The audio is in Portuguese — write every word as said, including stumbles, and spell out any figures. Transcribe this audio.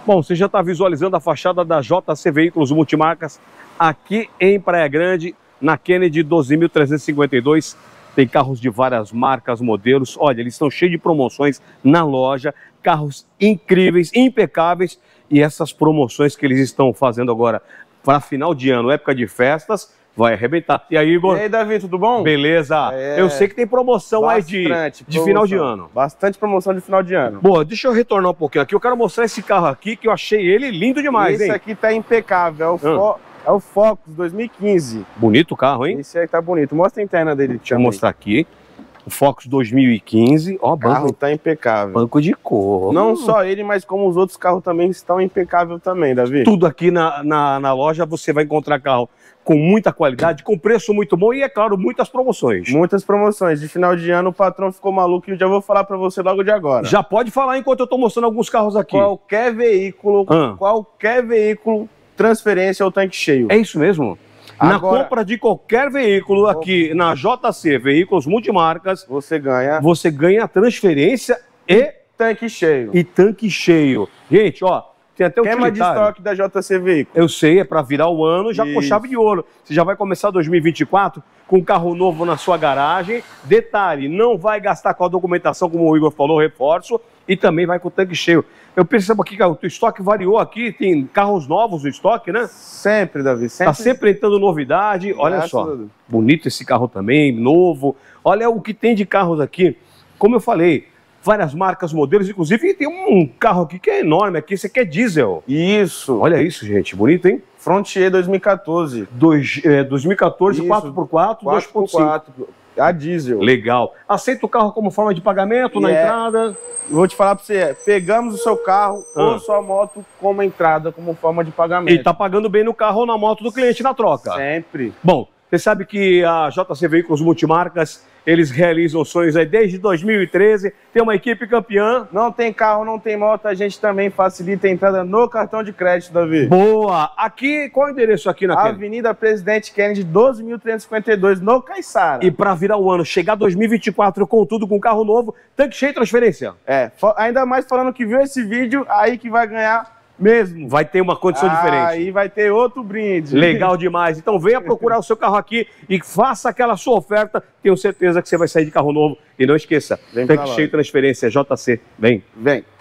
Bom, você já está visualizando a fachada da J C Veículos Multimarcas aqui em Praia Grande, na Kennedy doze mil trezentos e cinquenta e dois. Tem carros de várias marcas, modelos. Olha, eles estão cheios de promoções na loja, carros incríveis, impecáveis. E essas promoções que eles estão fazendo agora para final de ano, época de festas, vai arrebentar. E aí, Igor? E aí, Davi, tudo bom? Beleza. É... Eu sei que tem promoção aí de, de promoção. Final de ano. Bastante promoção de final de ano. Boa, deixa eu retornar um pouquinho aqui. Eu quero mostrar esse carro aqui, que eu achei ele lindo demais, esse hein? Esse aqui tá impecável. É o, Fo... é o Focus dois mil e quinze. Bonito o carro, hein? Esse aí tá bonito. Mostra a interna dele. Deixa eu mostrar aqui. O Focus dois mil e quinze. Ó, o carro tá impecável. Banco de couro. Não só ele, mas como os outros carros também estão impecáveis também, Davi. Tudo aqui na, na, na loja você vai encontrar carro com muita qualidade, com preço muito bom e, é claro, muitas promoções. Muitas promoções. De final de ano o patrão ficou maluco e eu já vou falar para você logo de agora. Já pode falar enquanto eu tô mostrando alguns carros aqui. Qualquer veículo, ah. qualquer veículo, transferência ou tanque cheio. É isso mesmo? Agora, na compra de qualquer veículo aqui na J C Veículos Multimarcas, você ganha, você ganha transferência e tanque cheio. E tanque cheio. Gente, ó, tem até o queima de estoque da J C Veículos. Eu sei, é para virar o ano já Isso. com chave de ouro. Você já vai começar dois mil e vinte e quatro com um carro novo na sua garagem. Detalhe, não vai gastar com a documentação, como o Igor falou, reforço, e também vai com o tanque cheio. Eu percebo aqui que o estoque variou aqui, tem carros novos no estoque, né? Sempre, Davi. Sempre. Tá sempre entrando novidade. Olha Graças só, bonito esse carro também, novo. Olha o que tem de carros aqui. Como eu falei, várias marcas, modelos, inclusive tem um carro aqui que é enorme, aqui, esse aqui é diesel. Isso. Olha isso, gente, bonito, hein? Frontier dois mil e quatorze. Dois, é, dois mil e quatorze, quatro por quatro, dois ponto cinco. A diesel. Legal. Aceita o carro como forma de pagamento e na é... entrada? Vou te falar para você, pegamos o seu carro ah. ou sua moto como entrada, como forma de pagamento. E tá pagando bem no carro ou na moto do cliente na troca? Sempre. Bom, você sabe que a J C Veículos Multimarcas, eles realizam sonhos aí desde dois mil e treze, tem uma equipe campeã. Não tem carro, não tem moto, a gente também facilita a entrada no cartão de crédito, Davi. Boa! Aqui, qual é o endereço aqui na Kennedy? Avenida Presidente Kennedy, doze mil trezentos e cinquenta e dois, no Caiçara. E para virar o ano, chegar dois mil e vinte e quatro com tudo, com carro novo, tanque cheio e transferência. É, ainda mais falando que viu esse vídeo, aí que vai ganhar mesmo. Vai ter uma condição ah, diferente. Aí vai ter outro brinde. Legal demais. Então venha procurar o seu carro aqui e faça aquela sua oferta. Tenho certeza que você vai sair de carro novo. E não esqueça, tanque cheio e transferência, J C. Vem. Vem.